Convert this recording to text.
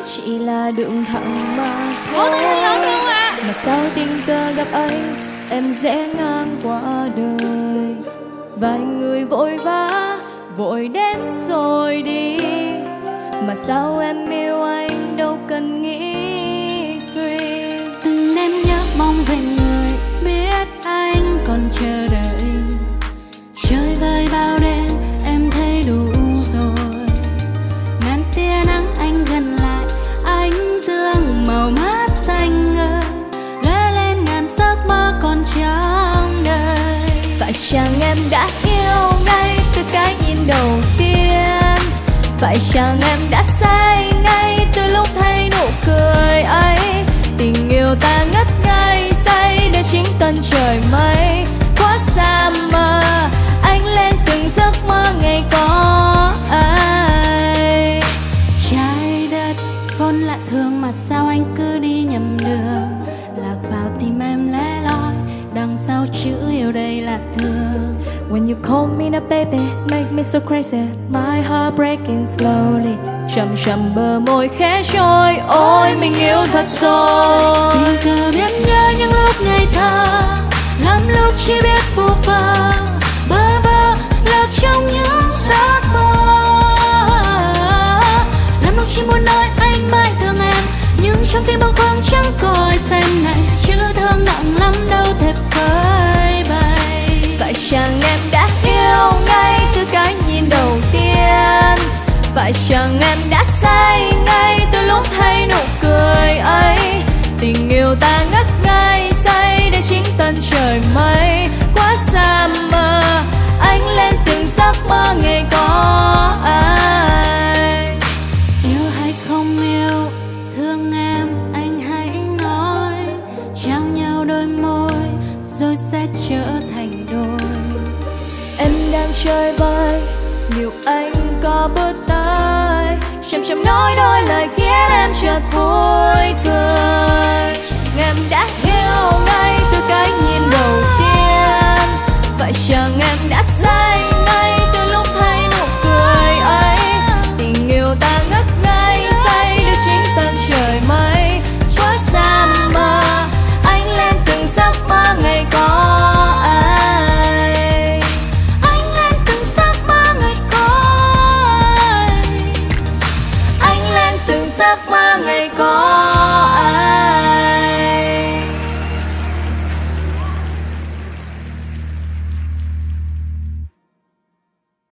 chỉ là đường thẳng mà thôi. Mà sao tình cờ gặp anh, em dễ ngang qua đời. Vài người vội vã vội đến rồi đi, mà sao em yêu anh đâu cần nghĩ suy. Từng đêm nhớ mong về người biết anh còn chờ đợi. Chơi vơi bao đêm em thấy đủ rồi. Ngàn tia nắng anh gần lại, ánh dương màu mát xanh ngời, lóe lên ngàn giấc mơ còn trong đời. Phải chăng em đã yêu ngay từ cái nhìn đầu tiên? Phải chăng em đã say ngay từ lúc thấy nụ cười ấy? Tình yêu ta ngất ngây say đến chính tận trời mây. Quá xa mờ anh lên từng giấc mơ ngày có ai. Trái đất vốn lạ thường mà sao anh cứ đi nhầm đường, lạc vào tim em lẻ loi, đằng sau chữ yêu đây là thương. When you call me now baby, make me so crazy, my heart breaking slowly. Chậm chậm bờ môi khẽ trôi, ôi mình yêu thật rồi. Tình cờ biết nhớ những lúc ngây thơ, lắm lúc chỉ biết vu vơ, bơ vơ lạc trong những giấc mơ. Lắm lúc chỉ muốn nói anh